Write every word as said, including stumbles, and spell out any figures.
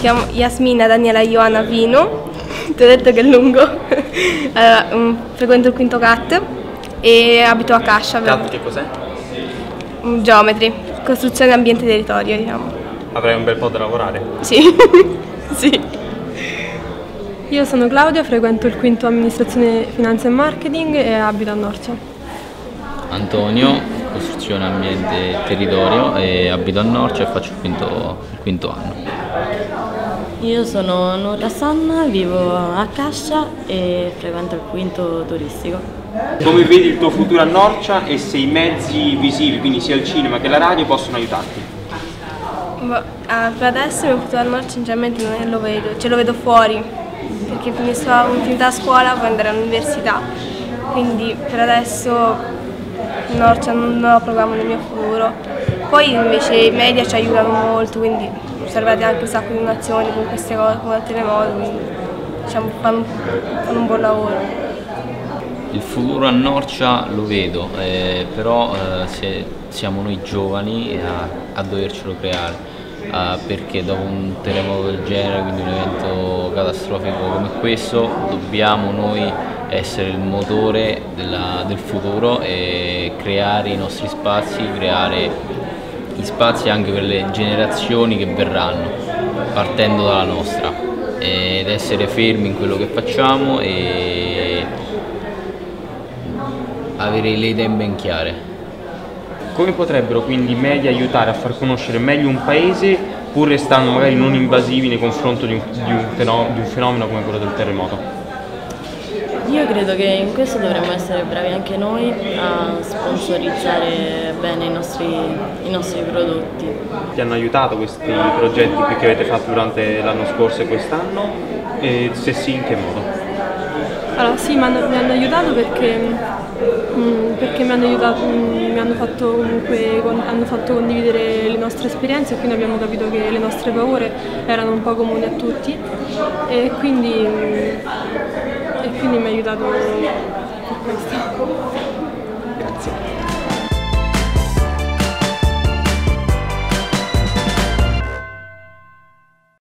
chiamo Yasmina Daniela Ioana Vino, ti ho detto che è lungo. Allora, um, frequento il quinto C A T e abito a Cascia. C A T che cos'è? Um, Geometri, costruzione ambiente e territorio, diciamo. Avrai un bel po' da lavorare. Sì, sì. Io sono Claudia, frequento il quinto amministrazione, finanza e marketing e abito a Norcia. Antonio, costruzione ambiente e territorio e abito a Norcia e faccio il quinto, il quinto anno. Io sono Nurra Sanna, vivo a Cascia e frequento il quinto turistico. Come vedi il tuo futuro a Norcia e se i mezzi visivi, quindi sia il cinema che la radio, possono aiutarti? Ma, ah, per adesso il mio futuro a Norcia sinceramente non lo vedo, ce lo vedo fuori, perché finisco un'attività a scuola, poi andare all'università, quindi per adesso Norcia non ho programma nel mio futuro. Poi invece i media ci aiutano molto, quindi servete anche un sacco di donazioni con queste cose, con il terremoto, quindi diciamo, fanno, fanno un buon lavoro. Il futuro a Norcia lo vedo, eh, però eh, se siamo noi giovani a, a dovercelo creare, eh, perché dopo un terremoto del genere, quindi un evento catastrofico come questo, dobbiamo noi essere il motore della, del futuro e creare i nostri spazi, creare gli spazi anche per le generazioni che verranno, partendo dalla nostra, ed essere fermi in quello che facciamo e avere le idee ben chiare. Come potrebbero quindi i media aiutare a far conoscere meglio un paese pur restando magari non invasivi nei confronti di un, di un, fenomeno, di un fenomeno come quello del terremoto? Io credo che in questo dovremmo essere bravi anche noi a sponsorizzare bene i nostri, i nostri prodotti. Ti hanno aiutato questi progetti qui che avete fatto durante l'anno scorso e quest'anno? E se sì, in che modo? Allora sì, mi hanno, mi hanno aiutato perché, mh, perché mi, hanno aiutato, mh, mi hanno fatto comunque con, hanno fatto condividere le nostre esperienze e quindi abbiamo capito che le nostre paure erano un po' comuni a tutti e quindi, mh, e quindi mi ha aiutato per questo.